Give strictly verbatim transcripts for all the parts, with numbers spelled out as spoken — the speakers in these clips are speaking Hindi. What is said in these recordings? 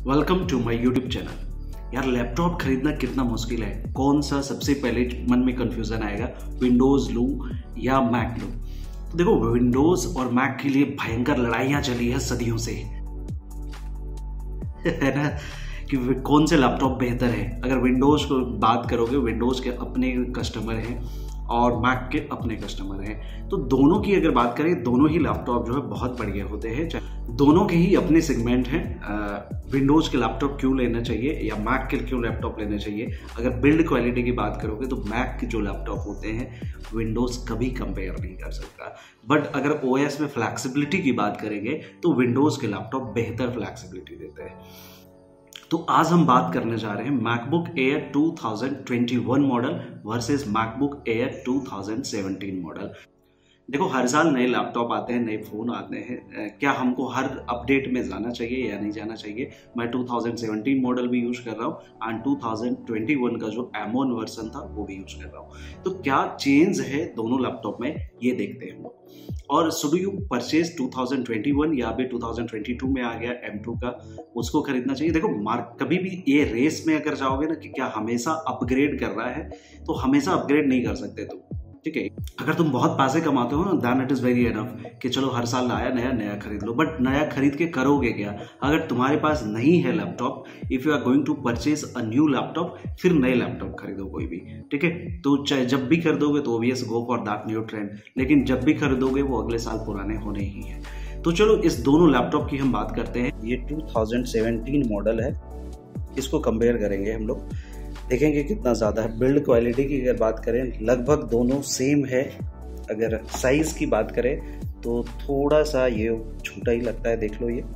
Welcome to my YouTube channel. यार लैपटॉप खरीदना कितना मुश्किल है। कौन सा सबसे पहले मन में कंफ्यूजन आएगा, विंडोज लूं या मैक लूं? तो देखो, विंडोज और मैक के लिए भयंकर लड़ाइयां चली है सदियों से है ना, कि कौन से लैपटॉप बेहतर है। अगर विंडोज को बात करोगे, विंडोज के अपने कस्टमर हैं और मैक के अपने कस्टमर हैं, तो दोनों की अगर बात करें, दोनों ही लैपटॉप जो है बहुत बढ़िया होते हैं। दोनों के ही अपने सेगमेंट हैं। विंडोज के लैपटॉप क्यों लेना चाहिए या मैक के क्यों लैपटॉप लेना चाहिए। अगर बिल्ड क्वालिटी की बात करोगे तो मैक के जो लैपटॉप होते हैं विंडोज कभी कंपेयर नहीं कर सकता। बट अगर ओएस में फ्लैक्सिबिलिटी की बात करेंगे तो विंडोज के लैपटॉप बेहतर फ्लैक्सिबिलिटी देते हैं। तो आज हम बात करने जा रहे हैं MacBook Air two thousand twenty one model versus MacBook Air two thousand seventeen model. देखो, हर साल नए लैपटॉप आते हैं, नए फोन आते हैं। क्या हमको हर अपडेट में जाना चाहिए या नहीं जाना चाहिए? मैं टू थाउजेंड सेवेंटीन मॉडल भी यूज कर रहा हूँ and two thousand twenty one का जो एम वन वर्जन था वो भी यूज कर रहा हूँ। तो क्या चेंज है दोनों लैपटॉप में, ये देखते हैं। और should you purchase two thousand twenty one या अभी टू थाउजेंड ट्वेंटी टू में आ गया एम टू का, उसको खरीदना चाहिए? देखो, मार्क कभी भी ये रेस में अगर जाओगे ना कि क्या हमेशा अपग्रेड कर रहा है, तो हमेशा अपग्रेड नहीं कर सकते तुम, ठीक है। अगर तुम बहुत पैसे कमाते हो ना, then it is very enough कि चलो हर साल आया नया नया खरीद लो। बट नया खरीद के करोगे क्या अगर तुम्हारे पास नहीं है laptop? If you are going to purchase a new laptop, फिर नए लैपटॉप खरीदो कोई भी, ठीक है। तो चाहे जब भी खरीदोगे तो obvious go for that new trend, लेकिन जब भी खरीदोगे वो अगले साल पुराने होने ही है। तो चलो इस दोनों लैपटॉप की हम बात करते हैं। ये टू थाउजेंड सेवेंटीन मॉडल है, इसको कंपेयर करेंगे हम लोग, देखेंगे कितना ज़्यादा है। बिल्ड क्वालिटी की अगर बात करें लगभग दोनों सेम है। अगर साइज़ की बात करें तो थोड़ा सा ये छोटा ही लगता है, देख लो। ये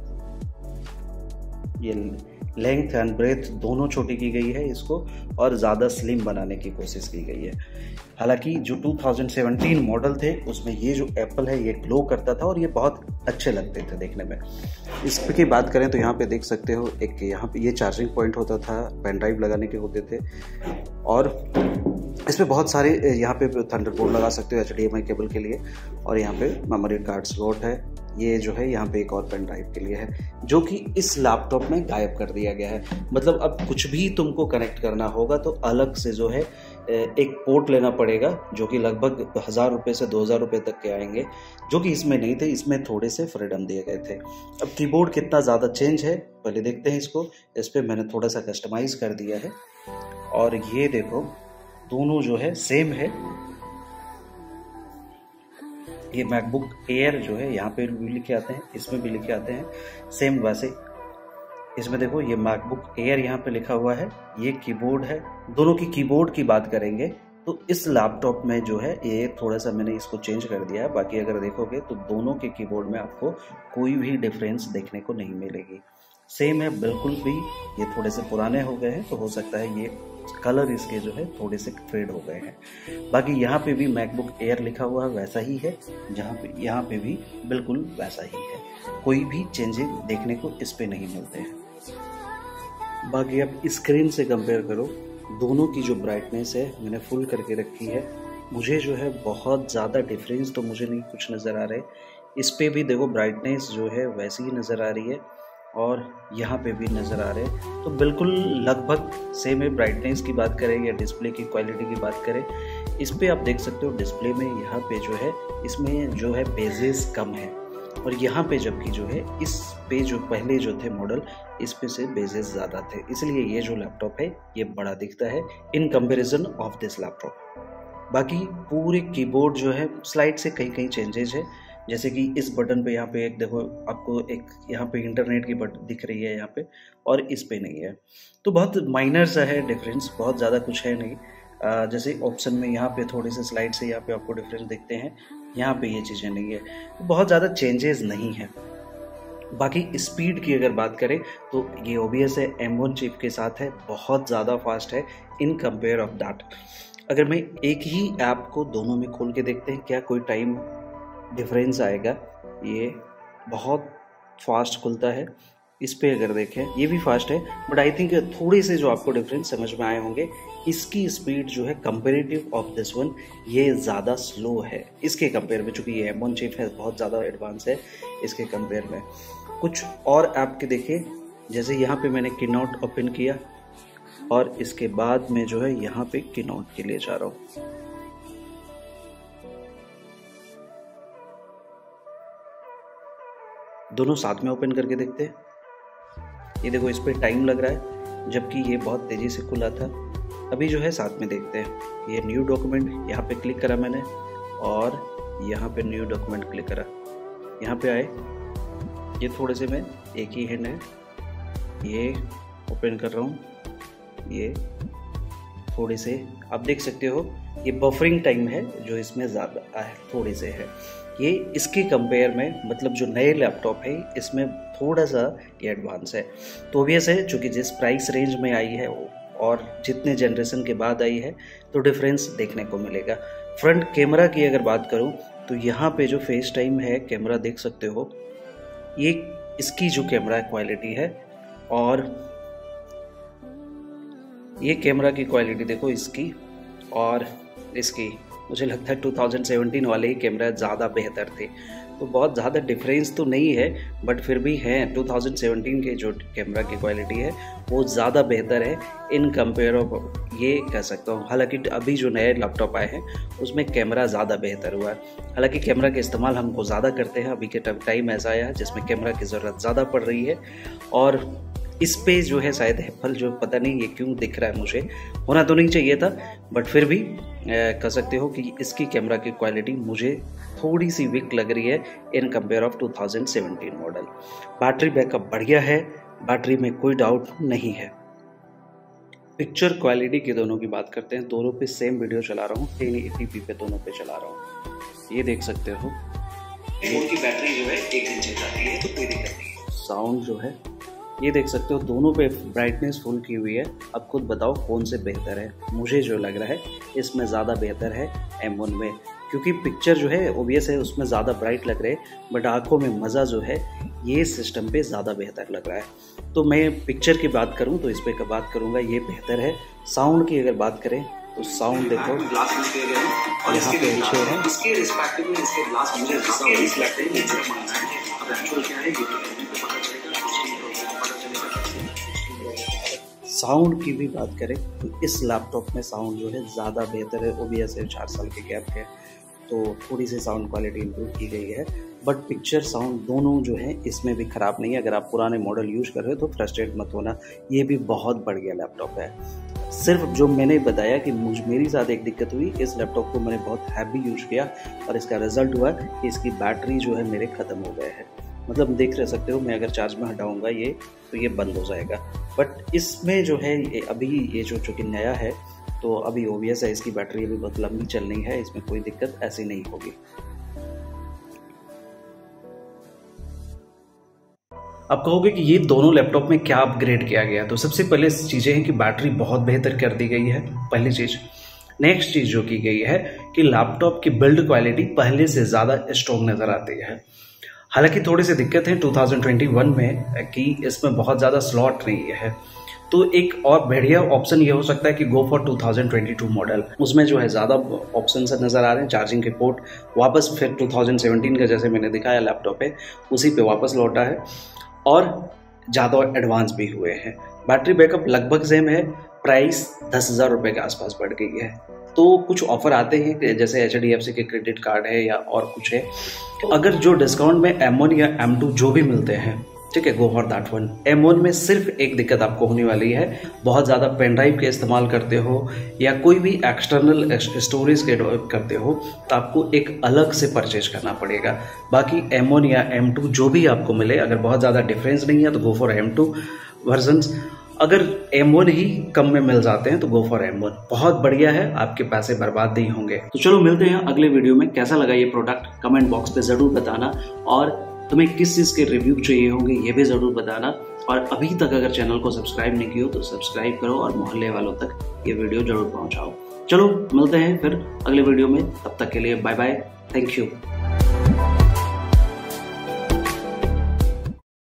ये लेंथ एंड ब्रेथ दोनों छोटी की गई है इसको, और ज़्यादा स्लिम बनाने की कोशिश की गई है। हालांकि जो टू थाउजेंड सेवेंटीन मॉडल थे उसमें ये जो एप्पल है ये ग्लो करता था और ये बहुत अच्छे लगते थे देखने में। इसकी बात करें तो यहाँ पे देख सकते हो, एक यहाँ पे ये चार्जिंग पॉइंट होता था, पेन ड्राइव लगाने के होते थे, और इसमें बहुत सारे यहाँ पे थंडरबोल्ट लगा सकते हो H D M I cable के लिए, और यहाँ पे मेमोरी कार्ड स्लॉट है। ये जो है यहाँ पे एक और पेन ड्राइव के लिए है, जो कि इस लैपटॉप में गायब कर दिया गया है। मतलब अब कुछ भी तुमको कनेक्ट करना होगा तो अलग से जो है एक पोर्ट लेना पड़ेगा, जो कि लगभग हज़ार रुपये से दो हज़ार रुपये तक के आएंगे, जो कि इसमें नहीं थे। इसमें थोड़े से फ्रीडम दिए गए थे। अब कीबोर्ड कितना ज़्यादा चेंज है पहले देखते हैं इसको। इस पर मैंने थोड़ा सा कस्टमाइज़ कर दिया है, और ये देखो दोनों जो है सेम है। ये मैकबुक एयर जो है यहाँ पे भी लिखे आते हैं, इसमें भी लिखे आते हैं सेम वैसे। इसमें देखो ये मैकबुक एयर यहाँ पे लिखा हुआ है, ये कीबोर्ड है। दोनों की कीबोर्ड की बात करेंगे तो इस लैपटॉप में जो है ये थोड़ा सा मैंने इसको चेंज कर दिया है। बाकी अगर देखोगे तो दोनों के कीबोर्ड में आपको कोई भी डिफरेंस देखने को नहीं मिलेगी, सेम है बिल्कुल भी। ये थोड़े से पुराने हो गए हैं तो हो सकता है ये कलर इसके जो है थोड़े से फेड हो गए हैं। बाकी यहाँ पे भी मैकबुक एयर लिखा हुआ है वैसा ही है, जहाँ पे यहाँ पे भी बिल्कुल वैसा ही है। कोई भी चेंजिंग देखने को इस पे नहीं मिलते हैं। बाकी अब स्क्रीन से कंपेयर करो, दोनों की जो ब्राइटनेस है मैंने फुल करके रखी है। मुझे जो है बहुत ज़्यादा डिफरेंस तो मुझे नहीं कुछ नज़र आ रहे। इस पे भी देखो ब्राइटनेस जो है वैसी ही नज़र आ रही है, और यहाँ पे भी नज़र आ रहे हैं, तो बिल्कुल लगभग सेम है। ब्राइटनेस की बात करें या डिस्प्ले की क्वालिटी की बात करें, इस पे आप देख सकते हो डिस्प्ले में यहाँ पे जो है इसमें जो है बेजेस कम है, और यहाँ पे जबकि जो है इस पे जो पहले जो थे मॉडल इस पे से बेजेस ज़्यादा थे, इसलिए ये जो लैपटॉप है ये बड़ा दिखता है in comparison of this laptop. बाकी पूरे कीबोर्ड जो है स्लाइड से कई कई चेंजेस है, जैसे कि इस बटन पे यहाँ पे एक देखो आपको एक यहाँ पे इंटरनेट की बटन दिख रही है यहाँ पे, और इस पे नहीं है। तो बहुत माइनर सा है डिफरेंस, बहुत ज़्यादा कुछ है नहीं। आ, जैसे ऑप्शन में यहाँ पे थोड़े से स्लाइड से यहाँ पे आपको डिफरेंस दिखते हैं, यहाँ पे ये चीज़ें नहीं है, तो बहुत ज़्यादा चेंजेस नहीं है। बाकी स्पीड की अगर बात करें तो ये ओबीएस है, एम वन चिप के साथ है, बहुत ज़्यादा फास्ट है इन कंपेयर ऑफ दैट। अगर मैं एक ही ऐप को दोनों में खोल के देखते हैं क्या कोई टाइम डिफरेंस आएगा? ये बहुत फास्ट खुलता है। इस पे अगर देखें ये भी फास्ट है, बट आई थिंक थोड़े से जो आपको डिफरेंस समझ में आए होंगे। इसकी स्पीड जो है कंपेरेटिव ऑफ दिस वन ये ज़्यादा स्लो है इसके कंपेयर में, चूँकि ये एम वन चिप है बहुत ज़्यादा एडवांस है इसके कंपेयर में। कुछ और ऐप के देखिए जैसे यहाँ पे मैंने कीनोट ओपन किया और इसके बाद में जो है यहाँ पे कीनोट के लिए जा रहा हूँ। दोनों साथ में ओपन करके देखते हैं। ये देखो इस पे टाइम लग रहा है जबकि ये बहुत तेजी से खुला था। अभी जो है साथ में देखते हैं। ये न्यू डॉक्यूमेंट यहाँ पे क्लिक करा मैंने और यहाँ पे न्यू डॉक्यूमेंट क्लिक करा। यहाँ पे आए, ये थोड़े से मैं एक ही हैंड है ये ओपन कर रहा हूँ। ये थोड़े से आप देख सकते हो ये बफरिंग टाइम है जो इसमें ज़्यादा है, थोड़े से है ये इसके कंपेयर में। मतलब जो नए लैपटॉप है इसमें थोड़ा सा ये एडवांस है। तो ऑब्वियस है चूँकि जिस प्राइस रेंज में आई है और जितने जनरेशन के बाद आई है तो डिफरेंस देखने को मिलेगा। फ्रंट कैमरा की अगर बात करूं तो यहाँ पे जो फेस टाइम है कैमरा देख सकते हो, ये इसकी जो कैमरा क्वालिटी है और ये कैमरा की क्वालिटी देखो इसकी और इसकी, मुझे लगता है दो हज़ार सत्रह वाले ही कैमरा ज़्यादा बेहतर थे। तो बहुत ज़्यादा डिफरेंस तो नहीं है बट फिर भी है। दो हज़ार सत्रह के जो कैमरा की क्वालिटी है वो ज़्यादा बेहतर है इन कंपेयर ऑफ, ये कह सकता हूँ। हालांकि अभी जो नए लैपटॉप आए हैं उसमें कैमरा ज़्यादा बेहतर हुआ है। हालांकि कैमरा का इस्तेमाल हमको ज़्यादा करते हैं, अभी के टाइम ऐसा आया है जिसमें कैमरा की ज़रूरत ज़्यादा पड़ रही है। और इस पे जो है शायद एप्पल जो पता नहीं ये क्यों दिख रहा है, मुझे होना तो नहीं चाहिए था बट फिर भी कह सकते हो कि इसकी कैमरा की क्वालिटी मुझे थोड़ी सी वीक लग रही है इन कंपेयर ऑफ दो हज़ार सत्रह मॉडल। बैटरी बैकअप बढ़िया है, बैटरी में कोई डाउट नहीं है। पिक्चर क्वालिटी की दोनों की बात करते हैं। दोनों पे सेम वीडियो चला रहा हूँ, टेन एटी पी पे दोनों पे चला रहा हूँ। ये देख सकते हो फोन की बैटरी जो है एक दिन चल जाती है तो कोई दिक्कत नहीं। साउंड जो है ये देख सकते हो, दोनों पे ब्राइटनेस फुल की हुई है। अब खुद बताओ कौन से बेहतर है। मुझे जो लग रहा है इसमें ज़्यादा बेहतर है एम वन में, क्योंकि पिक्चर जो है ओबियस है उसमें ज़्यादा ब्राइट लग रहे हैं बट आंखों में मज़ा जो है ये सिस्टम पे ज़्यादा बेहतर लग रहा है। तो मैं पिक्चर की बात करूँ तो इस पर बात करूँगा ये बेहतर है। साउंड की अगर बात करें तो साउंड देखो ग्लास यूज किए गए हैं और इसके पे अच्छे हैं। इसके रिस्पेक्टिव में इसके ग्लास मुझे इसके रिस्पेक्टिव में इसका मानना है। अब एक्चुअल क्या है ये साउंड की भी बात करें तो इस लैपटॉप में साउंड जो है ज़्यादा बेहतर है। ओबियस है चार साल के गैप है तो थोड़ी सी साउंड क्वालिटी इंप्रूव की गई है बट पिक्चर साउंड दोनों जो है इसमें भी ख़राब नहीं है। अगर आप पुराने मॉडल यूज़ कर रहे हो तो फ्रस्ट्रेट मत होना, ये भी बहुत बढ़िया लैपटॉप है। सिर्फ जो मैंने बताया कि मुझ मेरी साथ एक दिक्कत हुई, इस लैपटॉप को मैंने बहुत हैवी यूज़ किया और इसका रिजल्ट हुआ कि इसकी बैटरी जो है मेरे ख़त्म हो गए हैं। मतलब देख रह सकते हो मैं अगर चार्ज में हटाऊंगा ये तो ये बंद हो जाएगा। बट इसमें जो है ये अभी ये जो चूँकि नया है तो अभी ओबियस है इसकी बैटरी अभी बहुत लंबी चलनी है, इसमें कोई दिक्कत ऐसी नहीं होगी। आप कहोगे कि ये दोनों लैपटॉप में क्या अपग्रेड किया गया, तो सबसे पहले चीज़ें हैं कि बैटरी बहुत बेहतर कर दी गई है, पहली चीज़। नेक्स्ट चीज़ जो की गई है कि लैपटॉप की बिल्ड क्वालिटी पहले से ज़्यादा स्ट्रॉन्ग नज़र आती है। हालांकि थोड़ी सी दिक्कत है दो हज़ार इक्कीस में कि इसमें बहुत ज़्यादा स्लॉट नहीं है, तो एक और बढ़िया ऑप्शन ये हो सकता है कि गो फॉर दो हज़ार बाईस मॉडल, उसमें जो है ज़्यादा ऑप्शन नज़र आ रहे हैं। चार्जिंग के पोर्ट वापस फिर दो हज़ार सत्रह का जैसे मैंने दिखाया लैपटॉप है उसी पे वापस लौटा है और ज़्यादा एडवांस भी हुए हैं। बैटरी बैकअप लगभग सेम है, प्राइस दस हज़ार रुपये के आसपास बढ़ गई है। तो कुछ ऑफर आते हैं जैसे एच डी एफ सी के क्रेडिट कार्ड है या और कुछ है, तो अगर जो डिस्काउंट में एम वन या एम टू जो भी मिलते हैं ठीक है, go for that one. M one में सिर्फ एक दिक्कत आपको होने वाली है, बहुत ज़्यादा पेन ड्राइव के इस्तेमाल करते हो या कोई भी एक्सटर्नल स्टोरेज के करते हो तो आपको एक अलग से परचेज करना पड़ेगा। बाकी एम वन या एम टू जो भी आपको मिले, अगर बहुत ज़्यादा डिफरेंस नहीं है तो go for M two versions. अगर एम वन ही कम में मिल जाते हैं तो गो फॉर एम वन, बहुत बढ़िया है, आपके पैसे बर्बाद नहीं होंगे। तो चलो मिलते हैं अगले वीडियो में। कैसा लगा ये प्रोडक्ट कमेंट बॉक्स पे ज़रूर बताना और तुम्हें किस चीज़ के रिव्यू चाहिए होंगे ये भी ज़रूर बताना। और अभी तक अगर चैनल को सब्सक्राइब नहीं किया तो सब्सक्राइब करो और मोहल्ले वालों तक ये वीडियो ज़रूर पहुँचाओ। चलो मिलते हैं फिर अगले वीडियो में, तब तक के लिए बाय बाय, थैंक यू।